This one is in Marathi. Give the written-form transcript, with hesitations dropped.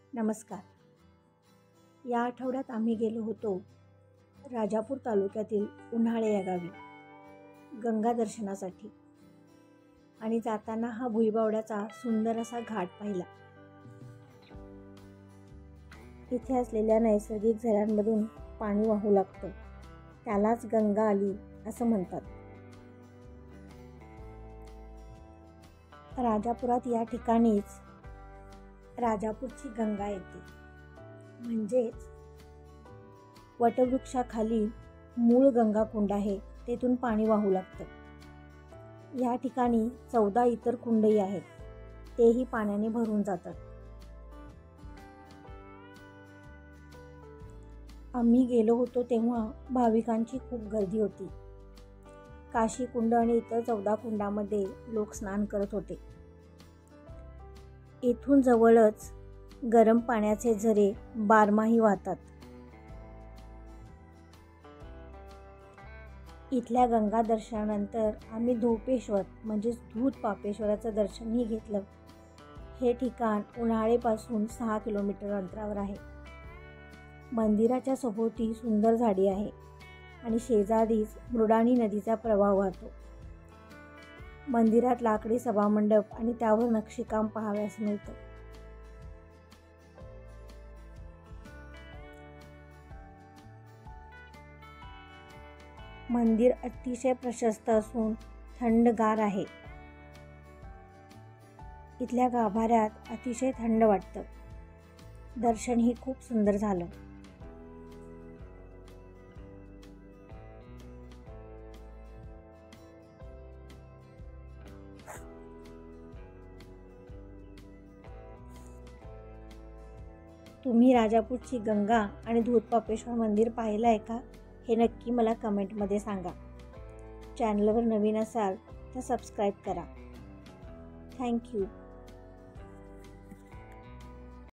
नमस्कार. या आठवड्यात आम्ही गेलो होतो राजापूर तालुक्यातील उन्हाळे या गावी गंगा दर्शनासाठी आणि जाताना हा भुईबावड्याचा सुंदर असा घाट पाहिला. इथे असलेल्या नैसर्गिक झऱ्यांमधून पाणी वाहू लागतं, त्यालाच गंगा आली असं म्हणतात. राजापुरात या ठिकाणीच राजापूरची गंगा येते, म्हणजेच वटवृक्षाखाली मूळ गंगा कुंड आहे, तेथून पाणी वाहू लागतं. या ठिकाणी 14 इतर कुंडही आहेत, तेही पाण्याने भरून जातात. आम्ही गेलो होतो तेव्हा भाविकांची खूप गर्दी होती. काशी कुंड आणि इतर 14 कुंडामध्ये लोक स्नान करत होते. येथून जवळच गरम पाण्याचे झरे बारमाही वाहतात. इथल्या गंगा दर्शनानंतर आम्ही धोपेश्वर म्हणजेच धूत पापेश्वराचं दर्शनही घेतलं. हे ठिकाण उन्हाळेपासून 6 किलोमीटर अंतरावर आहे. मंदिराच्या सभोवती सुंदर झाडी आहे आणि शेजारीच मृडानी नदीचा प्रवाह वाहतो. मंदिरात लाकडी सभामंडप आणि त्यावर नक्षीकाम पाहावयास मिळतं. मंदिर अतिशय प्रशस्त असून थंडगार आहे. इथल्या गाभाऱ्यात अतिशय थंड वाटतं. दर्शनही खूप सुंदर झालं. तुम्ही राजापूरची गंगा आणि धूत पापेश्वर मंदिर पाहिलं आहे का? हे नक्की मला कमेंटमध्ये सांगा. चॅनलवर नवीन असाल तर सबस्क्राईब करा. थँक्यू.